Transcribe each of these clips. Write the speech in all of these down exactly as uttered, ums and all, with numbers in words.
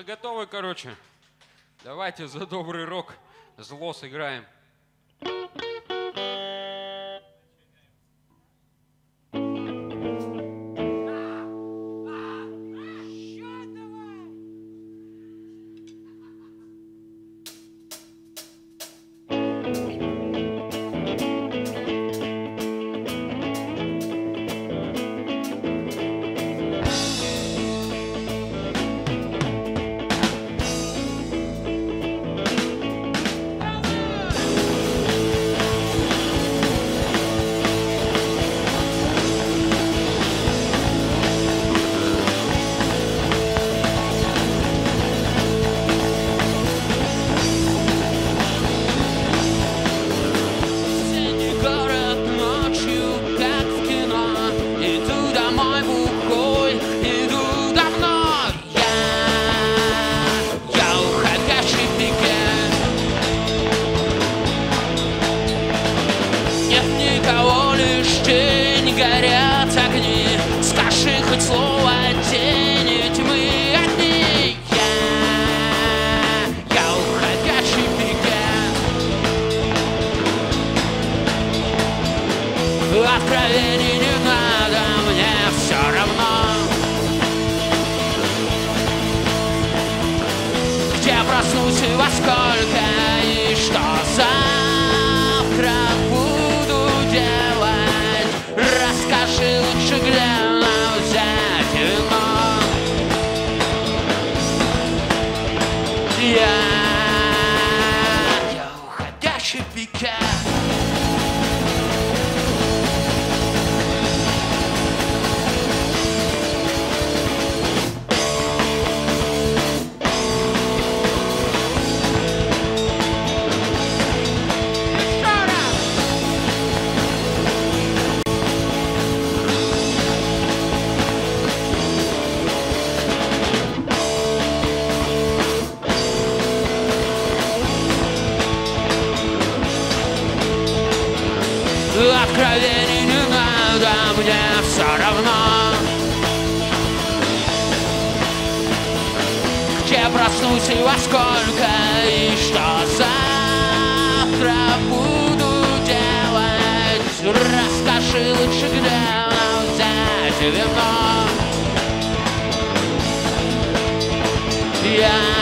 готовы, короче. Давайте за добрый рок зло сыграем. Откровений не надо, мне все равно, где проснусь и во сколько, и что завтра буду делать. Расскажи, лучше гляну взять вино. Я, я уходящий пикет. Откровений не надо, мне все равно, где проснусь и во сколько, и что завтра буду делать. Расскажи лучше, где нам взять вино. Я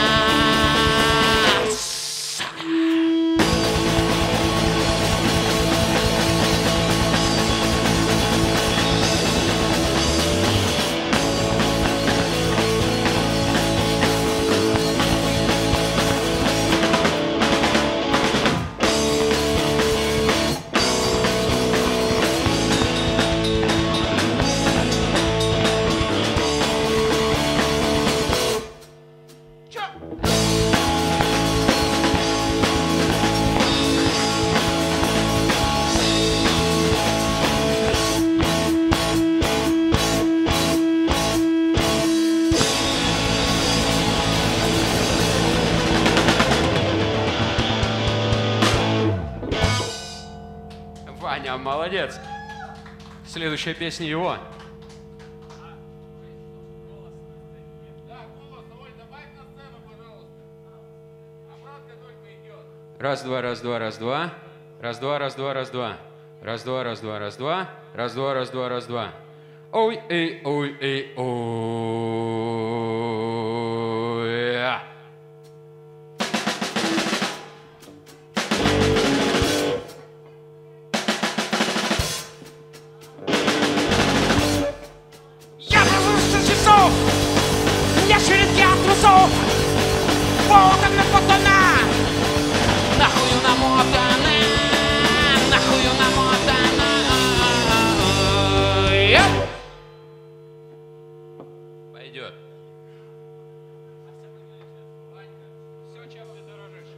Ваня, молодец. Следующая песня его. Раз, два, раз, два, раз, два. Раз, два, раз, два, раз, два. Раз, два, раз, два, раз, два. Раз, два, раз, два, раз, два. Ой, эй, ой, эй, ой. Я проснулся с часов, я чередки от трусов, волком намотана, нахую намотана, нахую намотана. Пойдет. Все, чем ты дорожишь.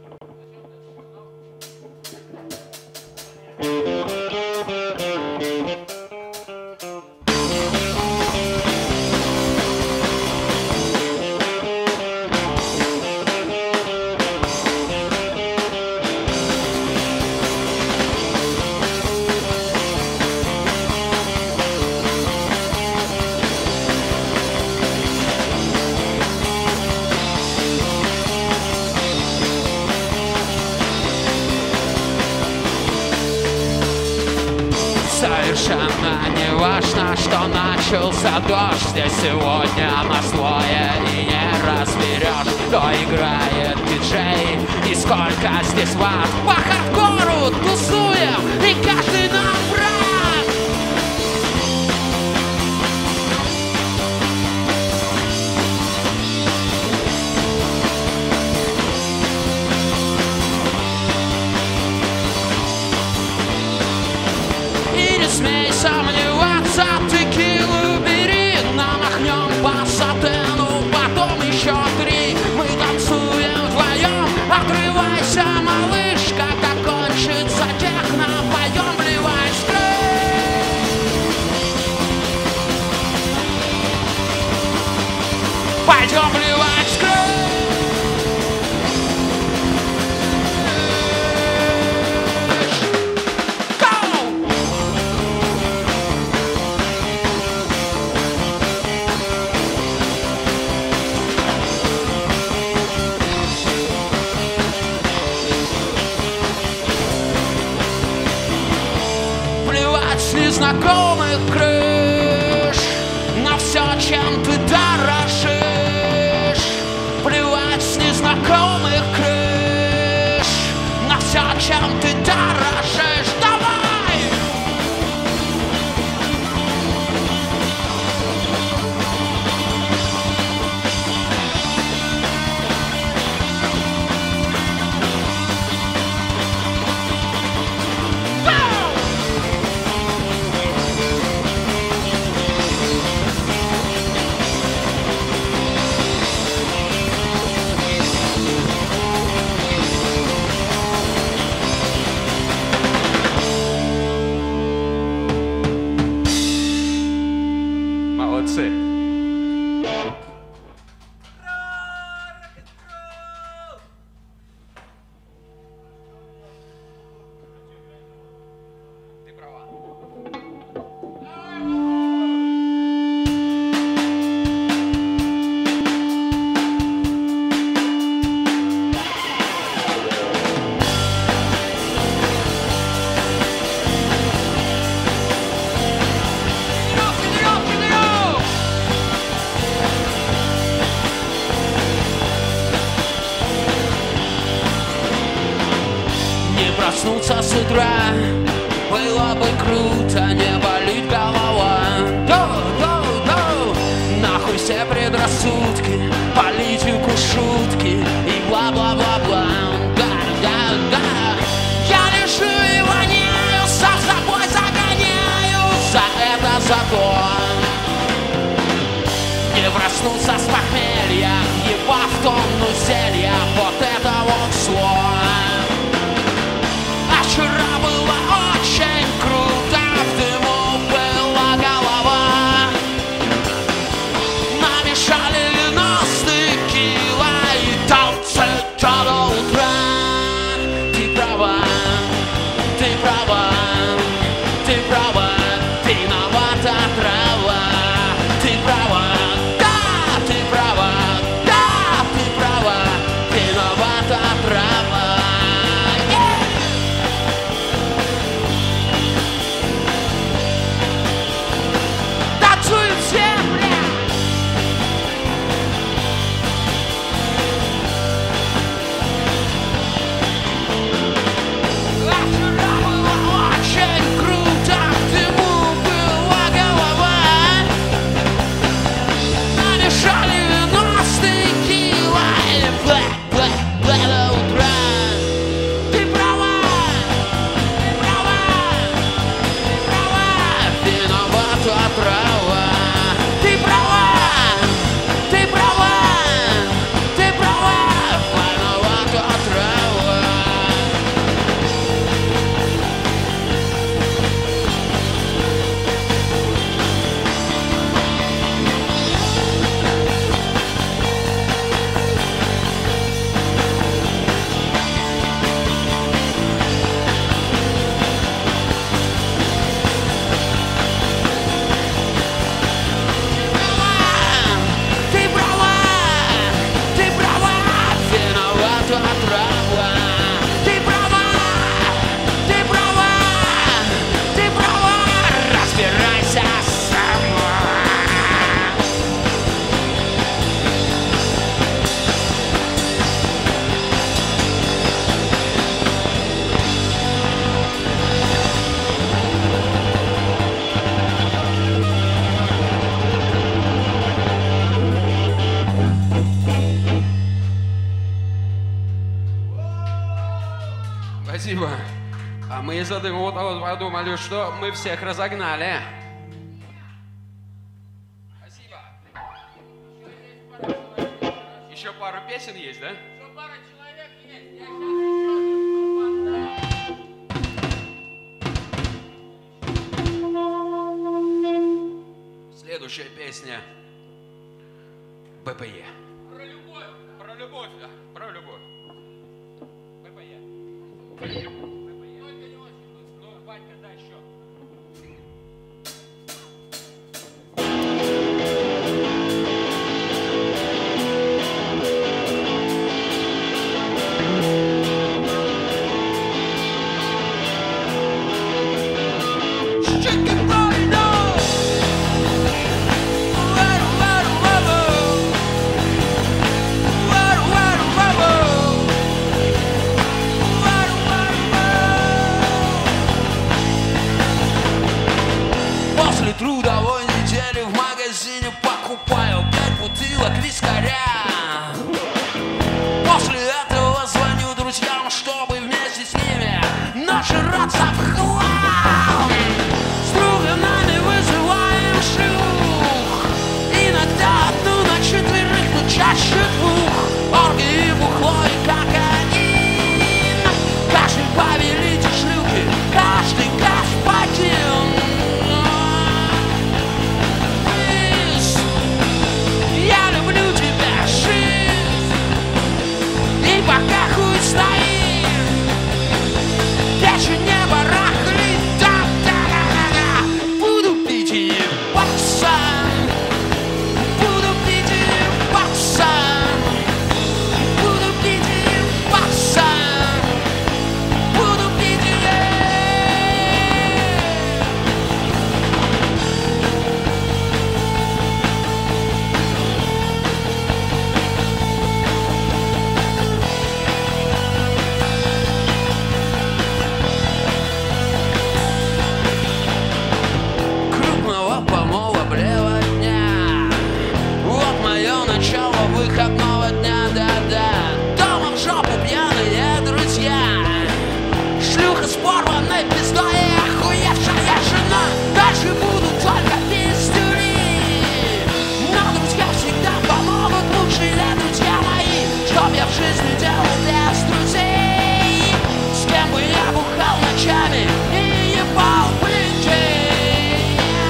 страшно, что начался дождь, и сегодня нас двое, и не разберешь, кто играет диджей и сколько здесь ват. По хардкору тусуем, и каждый нам брат. И не смей сомневаться, текилу бери, намахнем по сатену, потом еще три. Мы танцуем вдвоем, отрывайся, малыш, когда кончится техно, поем, вливай скрыт. Пойдем вливать скрыт. С незнакомых крыш на все, чем ты дорожишь. Плевать с незнакомых крыш на все, чем ты дорожишь. Давай! Молодцы. Ты права. Не проснуться с утра было бы круто, не болит голова. Доу, доу, доу. Нахуй все предрассудки, политику, шутки и бла-бла-бла-бла. Да, да, да. Я лежу и воняю, сам собой загоняю. За это зато не проснуться с похмелья, ебав тонну зелья. Вот это вот зло. Вчера было очень круто, в дыму была голова. Намешали вино с текила и танцы до утра. Ты права, ты права, ты права, ты виновата трава. Ты права, да, ты права, да, ты права, виновата трава. Спасибо. А мы из-за дыма вот подумали, что мы всех разогнали. Спасибо. Еще пару песен есть, да? Еще пара человек есть. Я сейчас... Следующая песня. БПЕ. Про любовь. Про любовь, да, про любовь. БПЕ. Только не очень. Ну, Ванька, дай еще. Трудовой недели в магазине покупаю пять бутылок вискаря. После этого звоню друзьям, чтобы вместе с ними нажраться в хлам. С друганами вызываем шлюх, иногда одну на четверых, но чаще двух. Оргии, бухло и кокаин. Каждый повелитель шлюхи, каждый господин. Пока хуй стоит, печень не барахлит, да-да-да-да. Буду пить и ебаться, буду пить и ебаться, буду пить и ебаться, буду пить и выходного дня, да-да. Дома в жопу пьяные друзья. Шлюха с порванной пиздой и охуевшая жена. Дальше будут только пиздюли. Но друзья всегда помогут, лучшие друзья мои. Что б я в жизни делал без друзей? С кем бы я бухал ночами и ебал блинчей?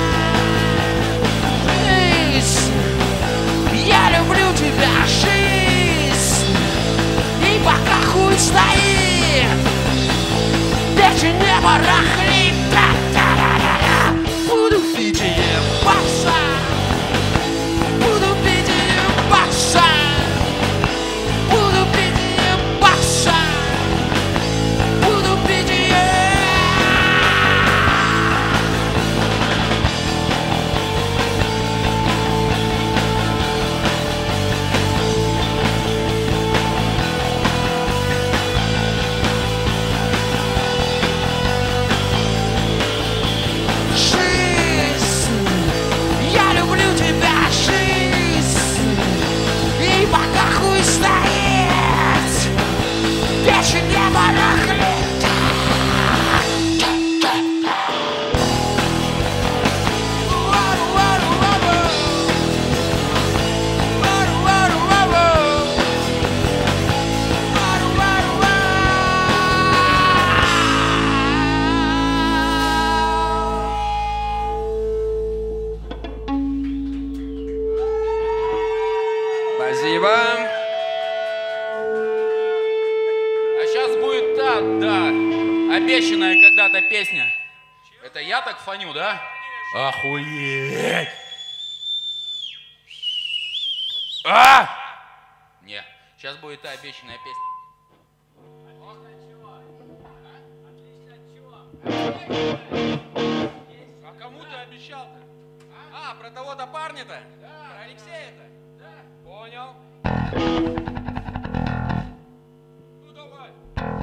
Я люблю тебя, жизнь. И пока хуй стоит, печень не барахлит, да-да-да-да. Буду пить и ебаться, буду пить и ебаться, буду пить и ебаться, буду пить и печень не барахлит. Спасибо. Да, обещанная когда-то песня. Это я так фоню, да? Охуеть! А! Не, сейчас будет та обещанная песня. А кому ты обещал-то? А, про того-то парня-то? Да. Про Алексея-то? Да. Понял. Ну давай.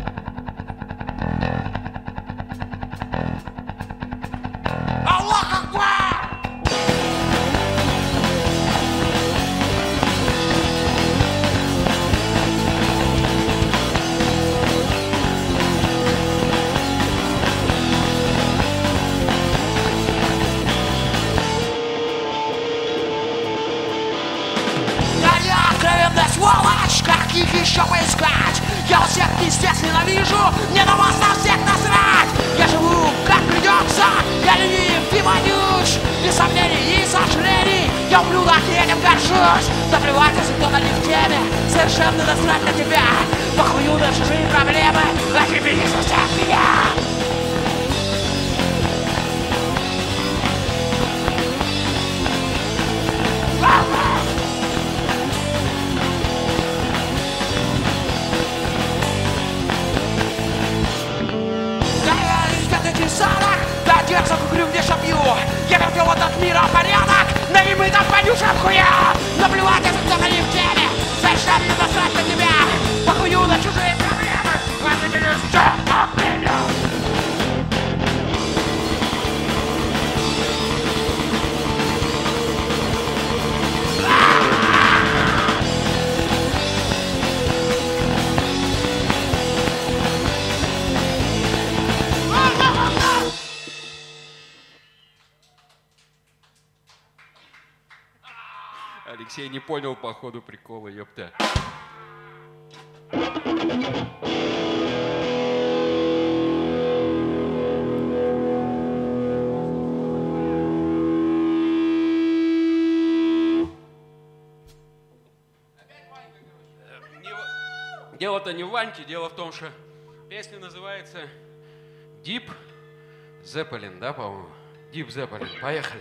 Аллах Акбар! их еще поискать. Я у всех пиздец ненавижу, мне на вас на всех насрать. Я живу как придется, я ленив и вонюч. Без сомнений и сожалений, я ублюдок и этим горжусь. Наплевать, если кто-то не в теме, совершенно насрать на тебя. Похую на чужие проблемы, а тебе не сосят меня. Да держу куклю, где шапью. Я хотел от мира порядок, но и мы там вонючим хуя. Наплевать, если кто-то не в теме, совершенно насрать на тебя. Похую на чужие проблемы, а ты не сосед от меня. Алексей не понял по ходу прикола, ёпта. Дело-то не в Ваньке, дело в том, что песня называется Deep Zeppelin, да, по-моему? Deep Zeppelin. Поехали.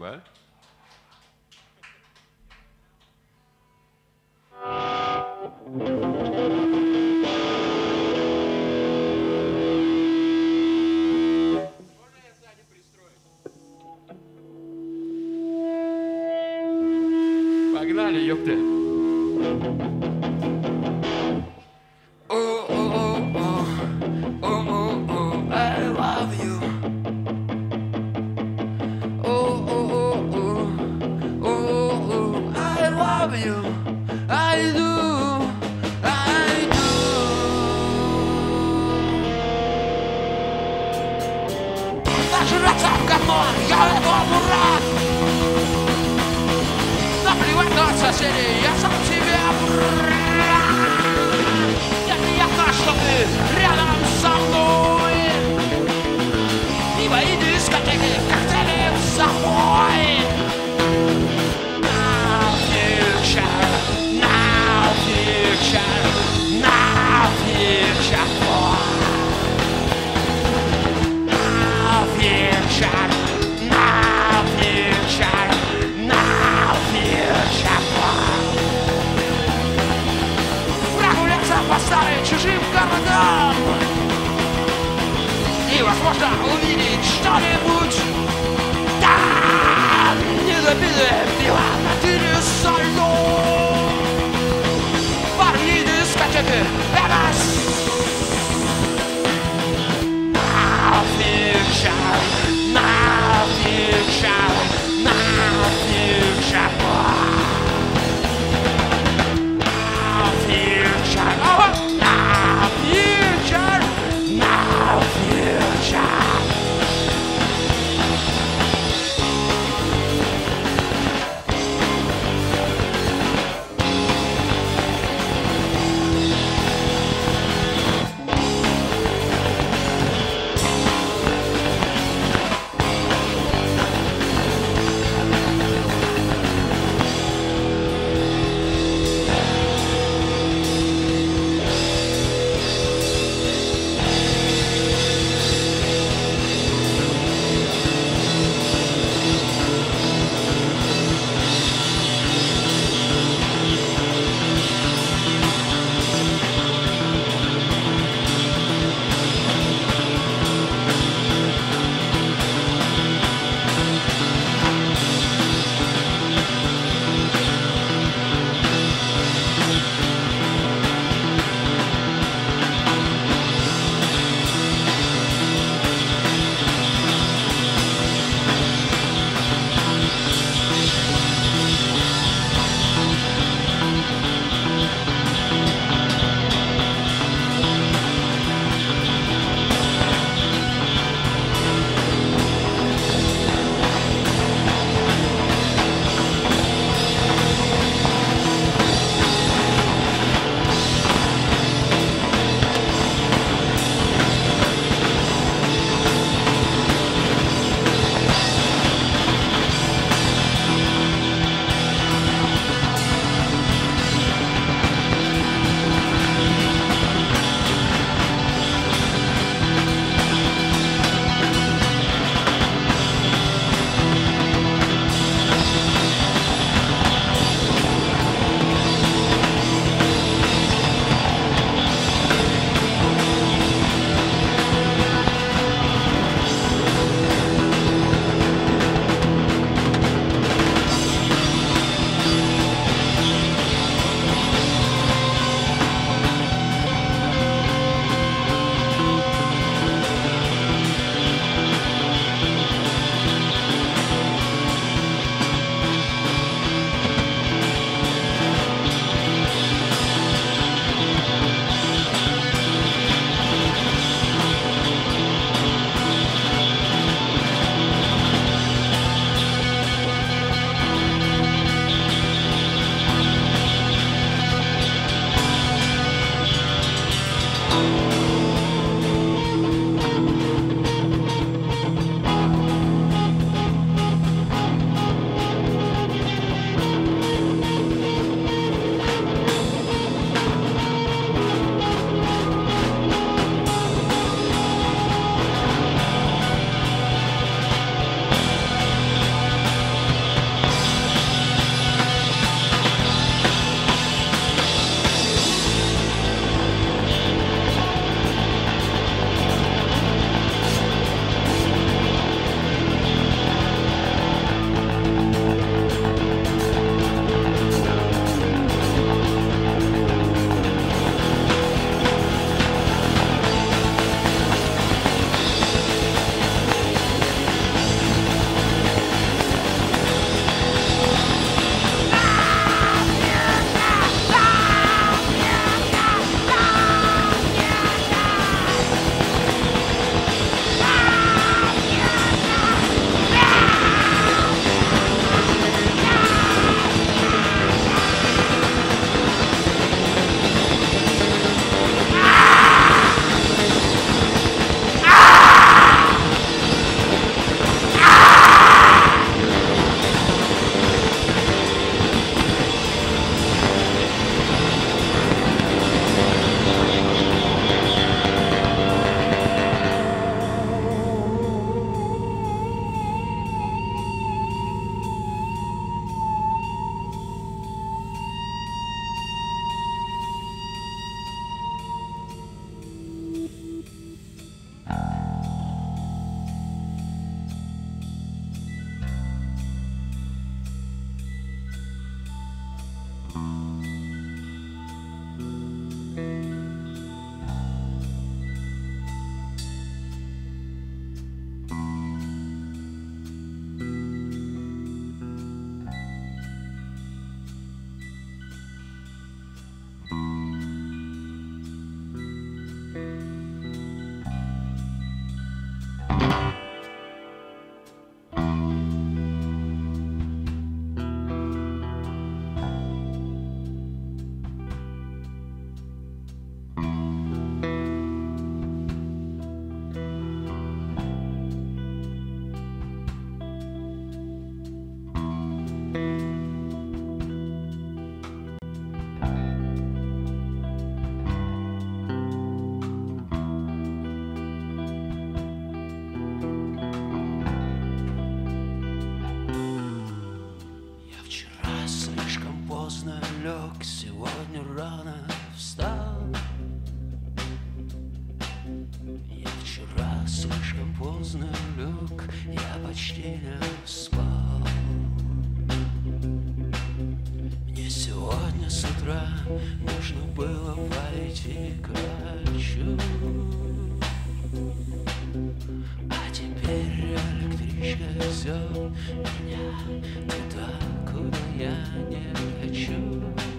What? Погнали, ёпта. Oh, oh, oh, oh, oh, oh, oh, I love you. Oh, oh, oh, oh, oh, oh, I love you. I do, I do. Нажраться в говно, я этому рад. Наплевать на соседей, я сам себе брат. Мне приятно, что ты рядом со мной. И мои дискотеки, коктейли за мной. Now future, now future, now future boy. Now future, now future, now future boy. Прогуляться по старым чужим городам и, возможно, увидеть что-нибудь там. Недопитое пиво на тыре со льдом. Парни дискотеки Вегас. Now future, now future, now future boy. Now future, oh, now future, now future. поздно лег, я почти не спал. Мне сегодня с утра нужно было пойти к врачу, а теперь электричка везет меня туда, куда я не хочу.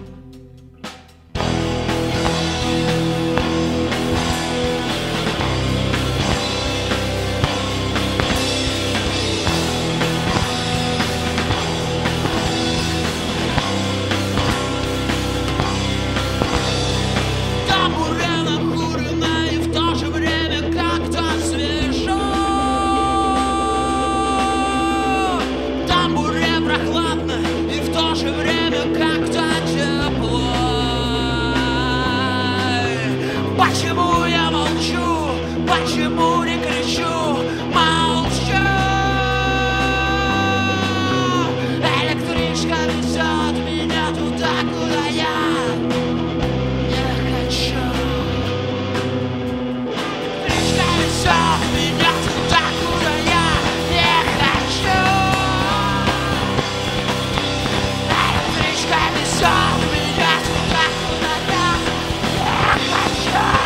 Почему я молчу? Почему не кричу? Молчу! Электричка везет меня туда, куда я не хочу. Электричка везет меня туда, куда я не хочу. Электричка везет меня туда, куда я не хочу.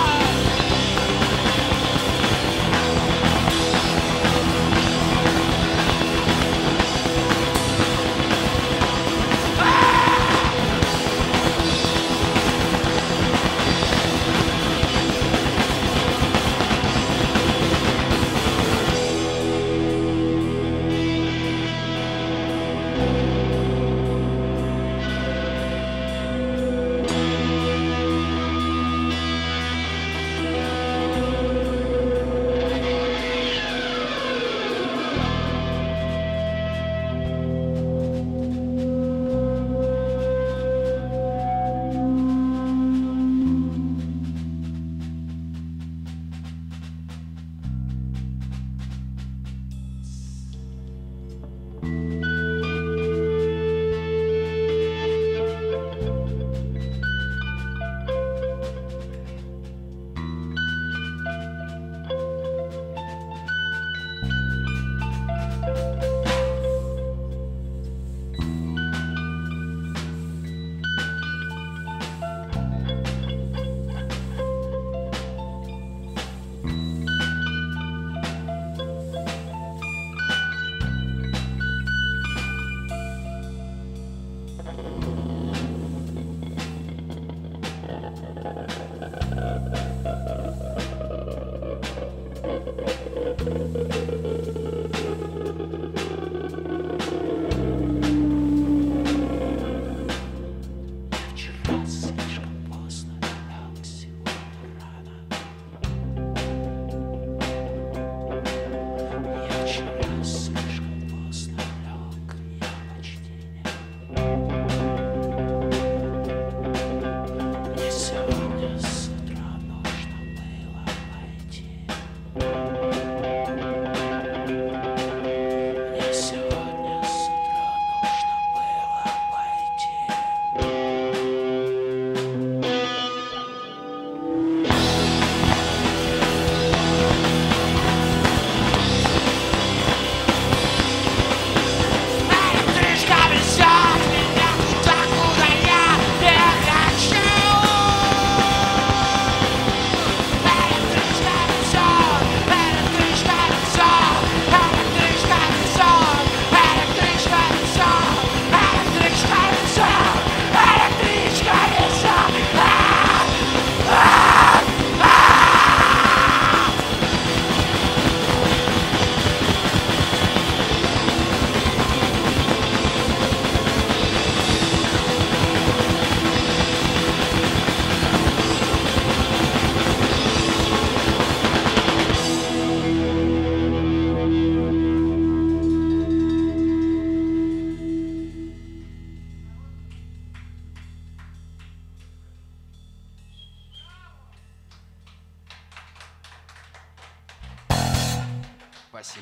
Спасибо.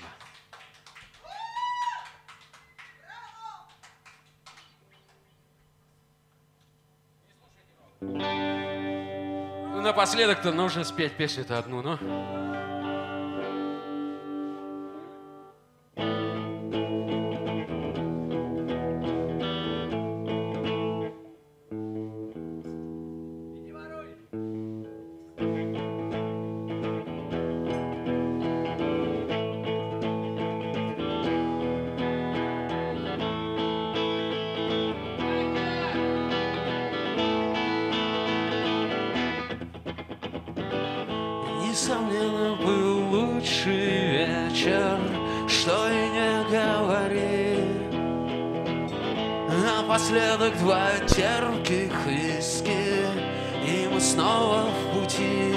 Ну, напоследок-то нужно спеть песню-то одну, ну. Несомненно, был лучший вечер, что и не говори. Напоследок два терпких виски, и мы снова в пути.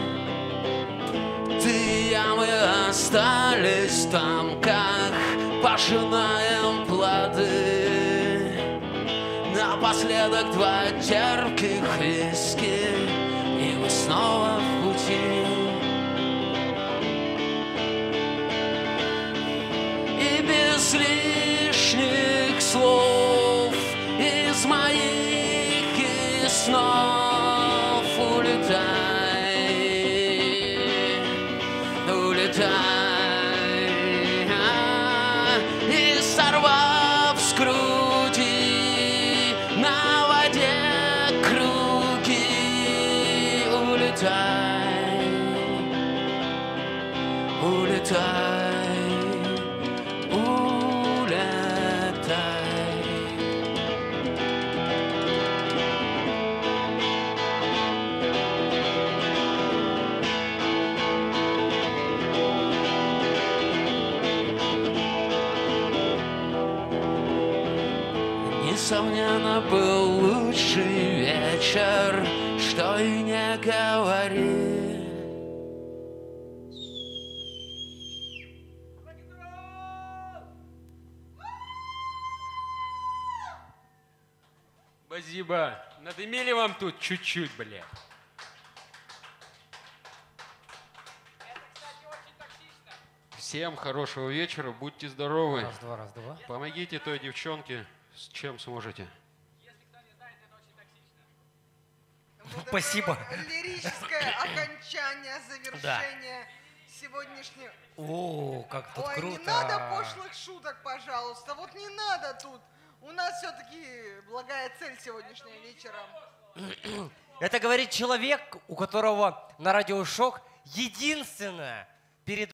Ты и я, мы остались там, как пожинаем плоды. Напоследок два терпких виски, и мы снова в пути. И без лишних слов из моих и снов улетай, улетай, и сорвав с груди на воде круги, улетай, улетай, улетай. Несомненно, был лучший вечер, что и не говори. Спасибо. Надымели вам тут чуть-чуть, бля. Всем хорошего вечера, будьте здоровы. Раз, два, раз, два. Помогите той девчонке, с чем сможете. Вот Спасибо. это вот лирическое окончание, завершение сегодняшнего. О, как тут Ой, круто. не надо пошлых шуток, пожалуйста. Вот не надо тут. У нас все-таки благая цель сегодняшнего вечера. Это говорит человек, у которого на радиошок единственное перед